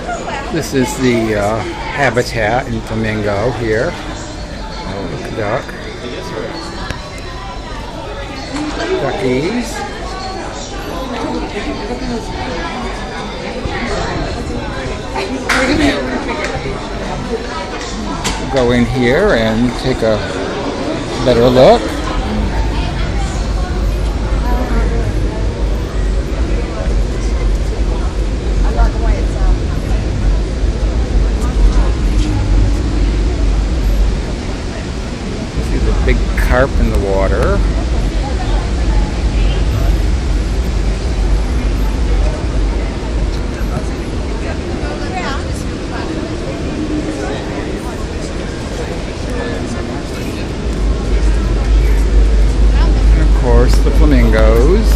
This is the habitat in Flamingo here. Oh, look at duck. Duckies. Go in here and take a better look. See the big carp in the water. The flamingos.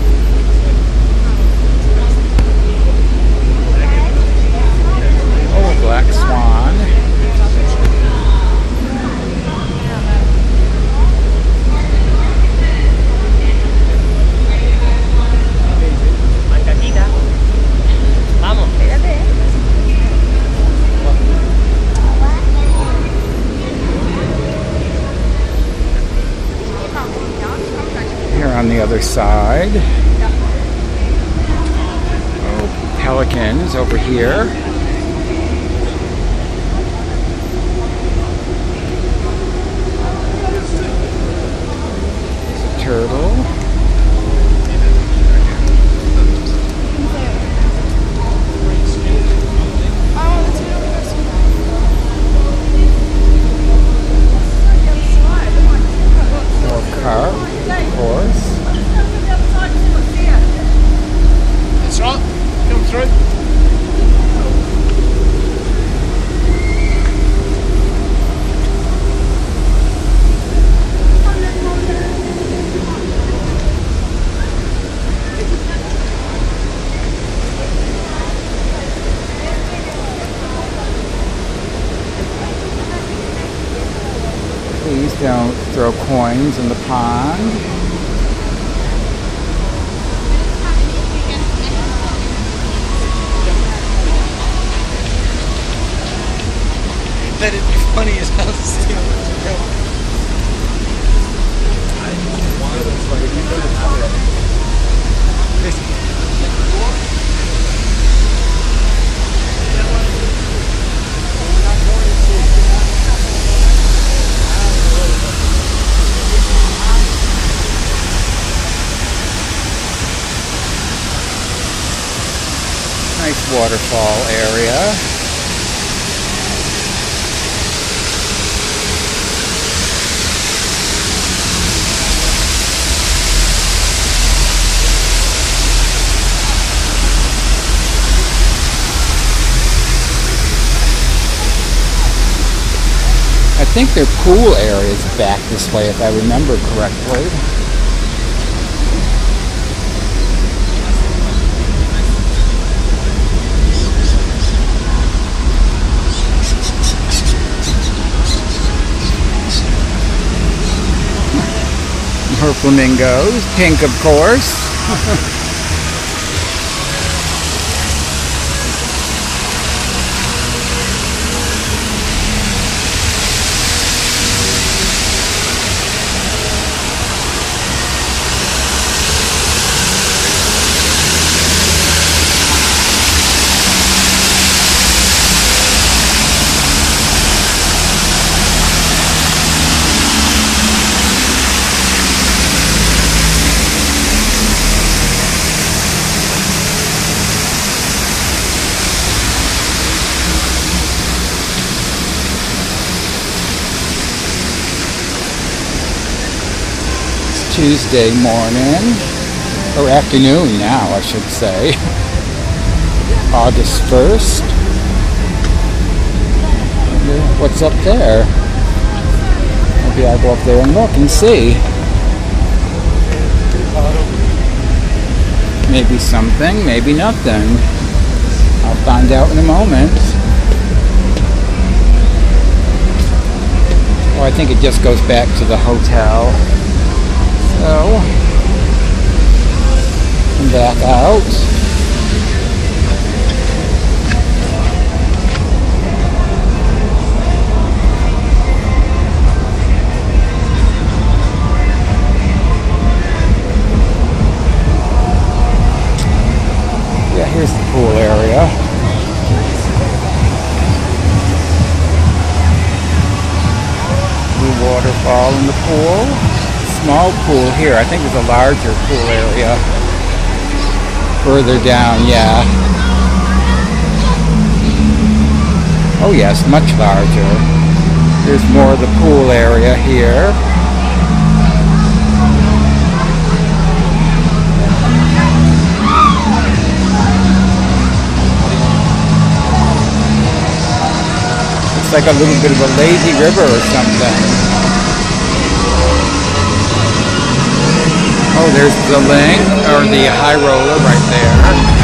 Oh, a black swan. On the other side. Oh, pelicans over here. There's a turtle. More carp, of course. That's right. Come through. Please don't throw coins in the pond. That'd be funny as hell to see him. Nice waterfall area. I think their pool area is back this way, if I remember correctly. Her flamingos, pink of course. Tuesday morning, or afternoon now I should say, August 1st. What's up there? Maybe I'll go up there and look and see. Maybe something, maybe nothing. I'll find out in a moment. Oh, I think it just goes back to the hotel. So, and back out. area. Blue waterfall in the pool. Small pool here. I think there's a larger pool area further down, yeah. Oh yes, much larger. There's more of the pool area here. It's like a little bit of a lazy river or something. Oh, there's the link, or the high roller right there.